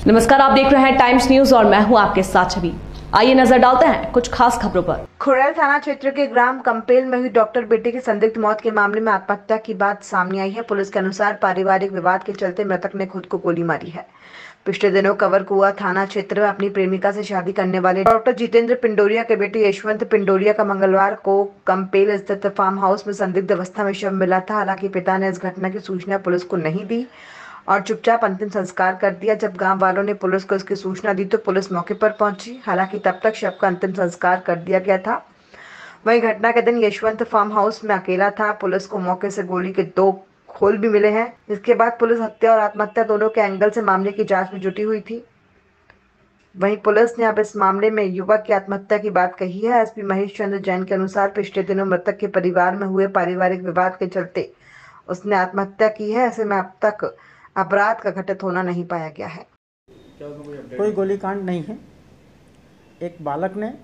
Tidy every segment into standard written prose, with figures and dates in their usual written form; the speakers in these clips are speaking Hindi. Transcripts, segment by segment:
नमस्कार, आप देख रहे हैं टाइम्स न्यूज और मैं हूं आपके साथ छवि। आइए नजर डालते हैं कुछ खास खबरों पर। खुरैल थाना क्षेत्र के ग्राम कंपेल में हुई डॉक्टर बेटे की संदिग्ध मौत के मामले में आत्महत्या की बात सामने आई है। पुलिस के अनुसार पारिवारिक विवाद के चलते मृतक ने खुद को गोली मारी है। पिछले दिनों कवरकुआ थाना क्षेत्र में अपनी प्रेमिका से शादी करने वाले डॉक्टर जितेंद्र पिंडोरिया के बेटे यशवंत पिंडोरिया का मंगलवार को कंपेल स्थित फार्म हाउस में संदिग्ध अवस्था में शव मिला था। हालांकि पिता ने इस घटना की सूचना पुलिस को नहीं दी और चुपचाप अंतिम संस्कार कर दिया। जब गांव वालों ने पुलिस को इसकी सूचना दी तो पुलिस मौके पर पहुंची। हालांकि तब तक शव का अंतिम संस्कार कर दिया गया था। वहीं घटना के दिन यशवंत फार्म हाउस में अकेला था। पुलिस को मौके से गोली के 2 खोल भी मिले हैं। इसके बाद पुलिस हत्या और आत्महत्या दोनों के एंगल से मामले की जांच में जुटी हुई थी। वहीं पुलिस ने अब इस मामले में युवक की आत्महत्या की बात कही है। एसपी महेश चंद्र जैन के अनुसार पिछले दिनों मृतक के परिवार में हुए पारिवारिक विवाद के चलते उसने आत्महत्या की है। ऐसे में अब तक अपराध का घटित होना नहीं पाया गया है। कोई गोलीकांड नहीं है। एक बालक ने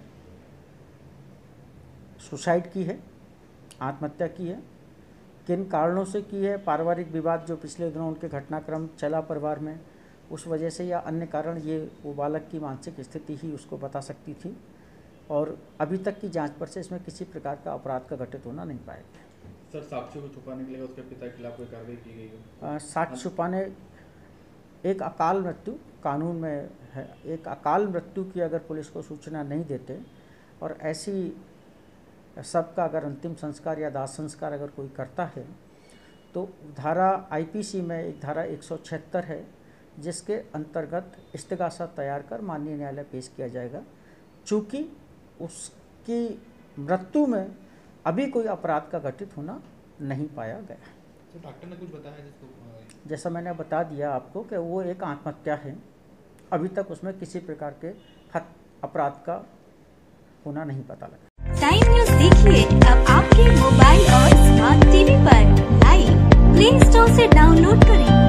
सुसाइड की है, आत्महत्या की है। किन कारणों से की है, पारिवारिक विवाद जो पिछले दिनों उनके घटनाक्रम चला परिवार में, उस वजह से या अन्य कारण, ये वो बालक की मानसिक स्थिति ही उसको बता सकती थी। और अभी तक की जांच पर से इसमें किसी प्रकार का अपराध का घटित होना नहीं पाया गया। सर, साक्ष्यों को छुपाने के लिए उसके पिता के खिलाफ कोई कार्रवाई की गई है? साक्ष्य छुपाने, एक अकाल मृत्यु कानून में है। एक अकाल मृत्यु की अगर पुलिस को सूचना नहीं देते और ऐसी सबका अगर अंतिम संस्कार या दाह संस्कार अगर कोई करता है तो धारा आईपीसी में एक धारा 176 है, जिसके अंतर्गत इस्तिगासा तैयार कर माननीय न्यायालय पेश किया जाएगा। चूँकि उसकी मृत्यु में अभी कोई अपराध का घटित होना नहीं पाया गया। तो डॉक्टर ने कुछ बताया जिसको, जैसा मैंने बता दिया आपको कि वो एक आत्महत्या है। अभी तक उसमें किसी प्रकार के अपराध का होना नहीं पता लगा। टाइम न्यूज देखिए अब आपके मोबाइल और स्मार्ट टीवी पर लाइव प्ले स्टोर से डाउनलोड करें।